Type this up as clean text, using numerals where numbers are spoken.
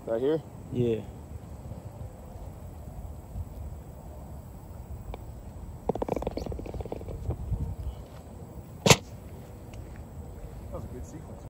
Right here? Yeah. That was a good sequence.